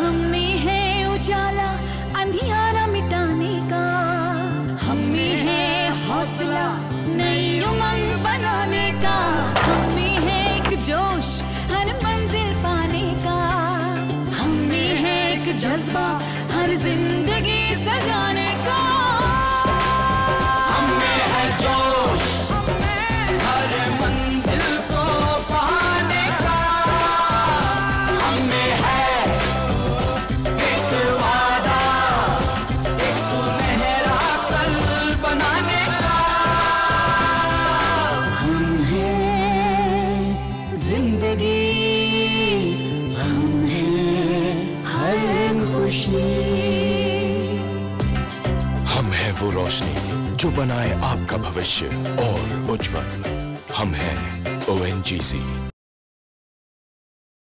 हम में है उजाला अंधियारा मिटाने का, हम में है हौसला नई उमंग बनाने का, हम में है एक जोश हर मंजिल पाने का, हम में है एक जज्बा हर जिंदगी सजाने का। हम में है जोश हर मंजिल को पाने का, हम में है एक वादा एक सुनहरा कल बनाने का। हम हैं जिंदगी, हम हैं हर खुशी, हम है वो रोशनी जो बनाए आपका भविष्य और उज्जवल। हम हैं ONGC।